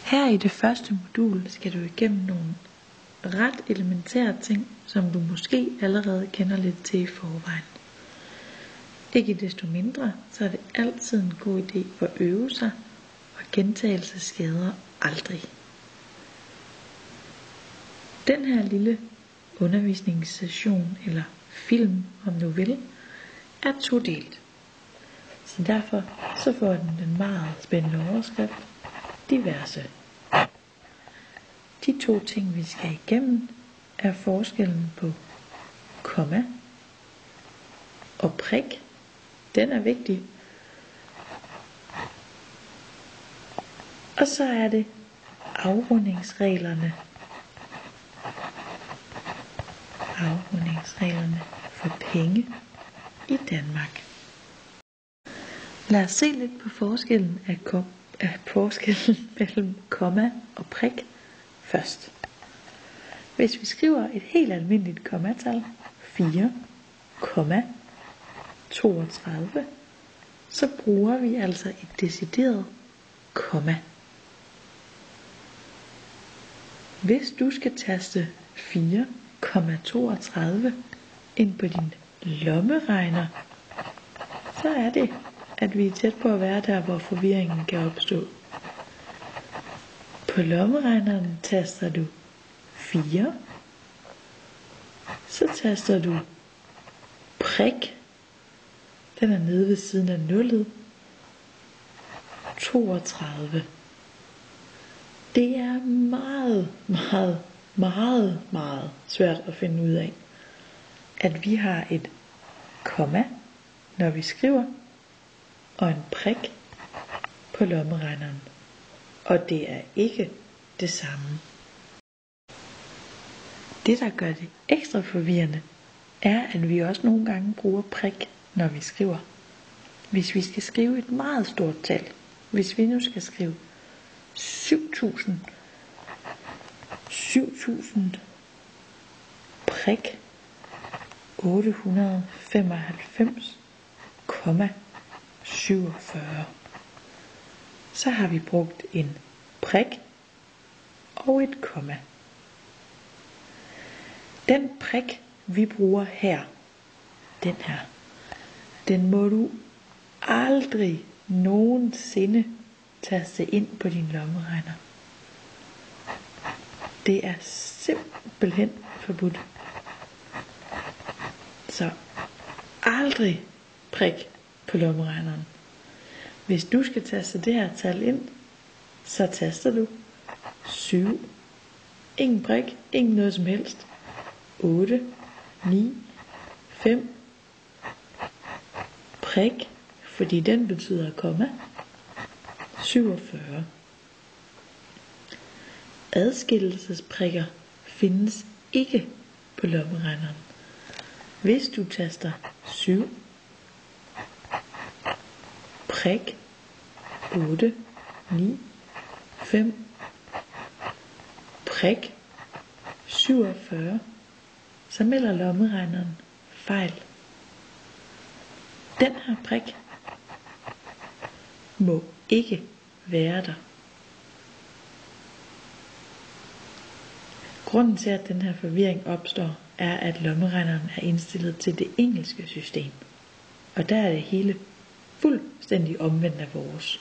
Her i det første modul skal du igennem nogle ret elementære ting, som du måske allerede kender lidt til i forvejen. Ikke desto mindre, så er det altid en god idé at øve sig, og gentagelse skader aldrig. Den her lille undervisningssession, eller film om du vil, er todelt. Så derfor så får den meget spændende overskrift, diverse. De to ting vi skal igennem er forskellen på komma og prik. Den er vigtig. Og så er det afrundingsreglerne. Afrundingsreglerne for penge i Danmark. Lad os se lidt på forskellen mellem komma og prik først. Hvis vi skriver et helt almindeligt kommatal, 4,32, så bruger vi altså et decideret komma. Hvis du skal taste 4,32 ind på din lommeregner, så er det, at vi er tæt på at være der, hvor forvirringen kan opstå. På lommeregneren taster du 4, så taster du prik, den er nede ved siden af nullet, 32. Det er meget svært at finde ud af, at vi har et komma, når vi skriver, og en prik på lommeregneren. Og det er ikke det samme. Det, der gør det ekstra forvirrende, er, at vi også nogle gange bruger prik, når vi skriver. Hvis vi skal skrive et meget stort tal, hvis vi nu skal skrive 7.000 prik 895,47, så har vi brugt en prik og et komma. Den prik, vi bruger her, den her, den må du aldrig nogensinde taste ind på din lommeregner. Det er simpelthen forbudt. Så aldrig prik på lommeregneren. Hvis du skal taste det her tal ind, så taster du 7. Ingen prik, ingen noget som helst. 8, 9, 5. Prik, fordi den betyder komma. 47. Adskillelsesprikker findes ikke på lommeregneren. Hvis du taster 7, prik, 8, 9, 5, prik, 47, så melder lommeregneren fejl. Den her prik må ikke være der. Grunden til, at den her forvirring opstår, er, at lommeregneren er indstillet til det engelske system. Og der er det hele fuldstændig omvendt af vores.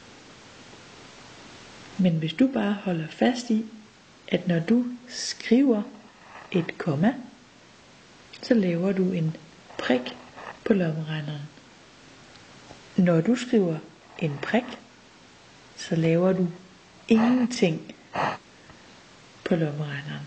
Men hvis du bare holder fast i, at når du skriver et komma, så laver du en prik på lommeregneren. Når du skriver en prik, så laver du ingenting på lommeregneren.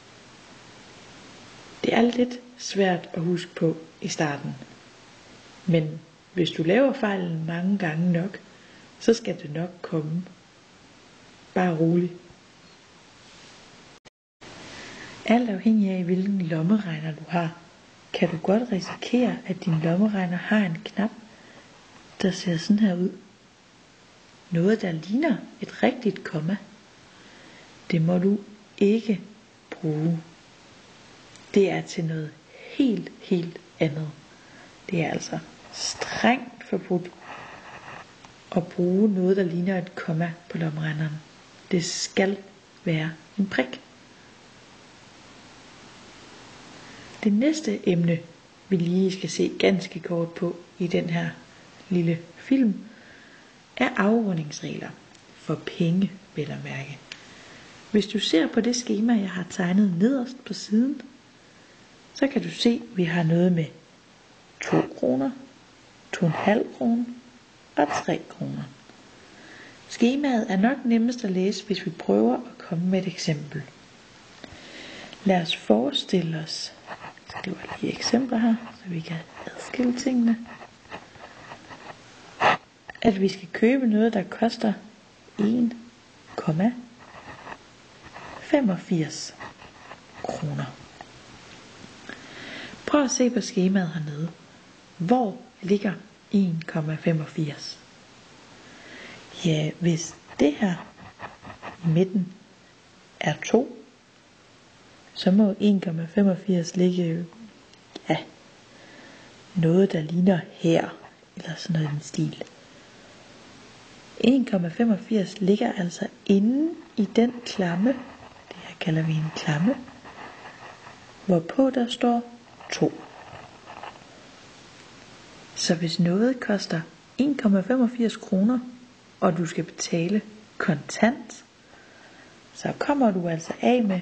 Det er lidt svært at huske på i starten. Men hvis du laver fejlen mange gange nok, så skal det nok komme. Bare rolig. Alt afhængig af hvilken lommeregner du har, kan du godt risikere, at din lommeregner har en knap, der ser sådan her ud. Noget, der ligner et rigtigt komma. Det må du ikke bruge. Det er til noget helt andet. Det er altså strengt forbudt at bruge noget, der ligner et komma på lommeregneren. Det skal være en prik. Det næste emne, vi lige skal se ganske kort på i den her lille film, er afrundingsregler for penge, vel at mærke. Hvis du ser på det skema, jeg har tegnet nederst på siden, så kan du se, at vi har noget med 2 kroner, 2,5 kroner og 3 kroner. Skemaet er nok nemmest at læse, hvis vi prøver at komme med et eksempel. Lad os forestille os, jeg skriver lige eksempler her, så vi kan adskille tingene, at vi skal købe noget, der koster 1,85 kroner. Prøv at se på skemaet hernede. Hvor ligger 1,85? Ja, hvis det her i midten er 2, så må 1,85 ligge noget, der ligner her, eller sådan noget i den stil. 1,85 ligger altså inde i den klamme, det her kalder vi en klamme, hvorpå der står 2. Så hvis noget koster 1,85 kroner, og du skal betale kontant, så kommer du altså af med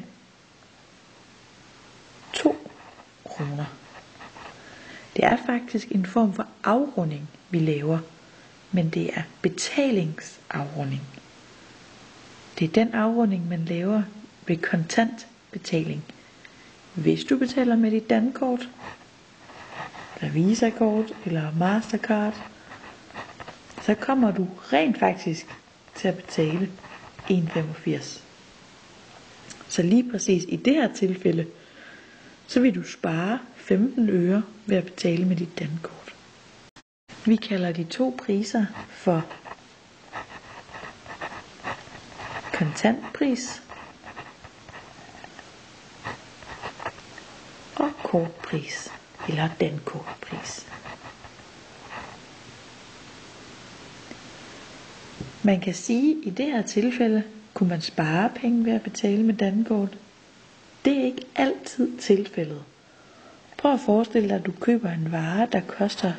2 kroner. Det er faktisk en form for afrunding, vi laver, men det er betalingsafrunding. Det er den afrunding, man laver ved kontant betaling. Hvis du betaler med dit dankort, eller Visa-kort, eller Mastercard, så kommer du rent faktisk til at betale 1,85. Så lige præcis i det her tilfælde, så vil du spare 15 øre ved at betale med dit dankort. Vi kalder de to priser for kontantpris og kortpris eller dankortpris. Man kan sige, at i det her tilfælde kunne man spare penge ved at betale med dankort. Det er ikke altid tilfældet. Prøv at forestille dig, at du køber en vare, der koster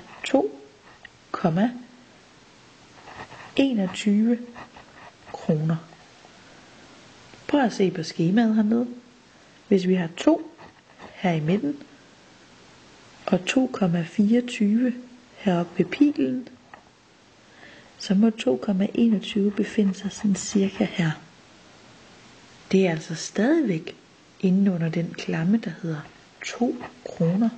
2,21 kroner. Prøv at se på skemaet hernede. Hvis vi har 2 her i midten, og 2,24 heroppe ved pilen, så må 2,21 befinde sig sådan cirka her. Det er altså stadigvæk inde under den klamme, der hedder 2 kroner.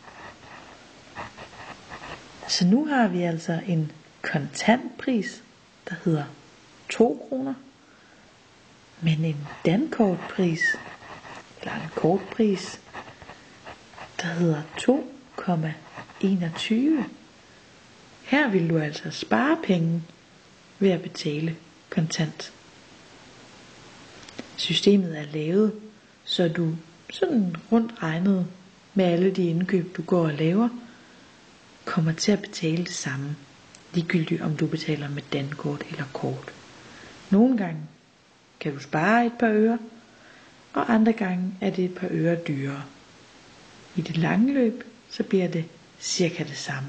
Så nu har vi altså en kontantpris, der hedder 2 kroner, men en dankortpris, eller en kortpris, der hedder 2,21. Her vil du altså spare penge ved at betale kontant. Systemet er lavet, så du sådan rundt regnet med alle de indkøb, du går og laver, kommer til at betale det samme, ligegyldigt om du betaler med dankort eller kort. Nogle gange kan du spare et par øre, og andre gange er det et par øre dyrere. I det lange løb, så bliver det cirka det samme.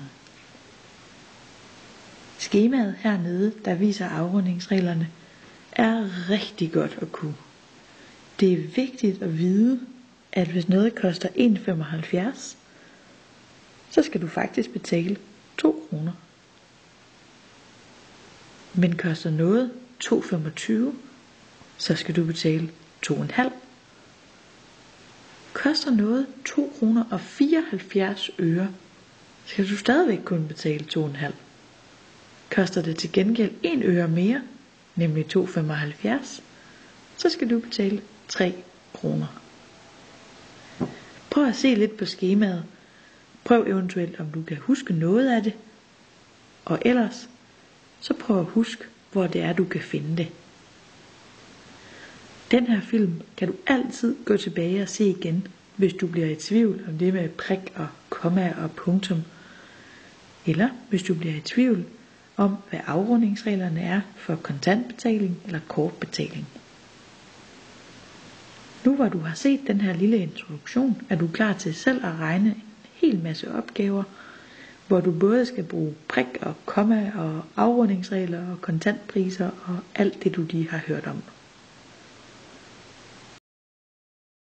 Skemaet hernede, der viser afrundingsreglerne, er rigtig godt at kunne. Det er vigtigt at vide, at hvis noget koster 1,75, så skal du faktisk betale 2 kroner. Men koster noget 2,25, så skal du betale 2,5. Koster noget 2 kroner og 74 øre, skal du stadigvæk kun betale 2,5. Koster det til gengæld 1 øre mere, nemlig 2,75, så skal du betale 3 kroner. Prøv at se lidt på skemaet. Prøv eventuelt, om du kan huske noget af det. Og ellers, så prøv at huske, hvor det er, du kan finde det. Den her film kan du altid gå tilbage og se igen, hvis du bliver i tvivl om det med prik og komma og punktum. Eller hvis du bliver i tvivl om, hvad afrundingsreglerne er for kontantbetaling eller kortbetaling. Nu hvor du har set den her lille introduktion, er du klar til selv at regne en hel masse opgaver, hvor du både skal bruge prik og komma og afrundingsregler og kontantpriser og alt det du lige har hørt om.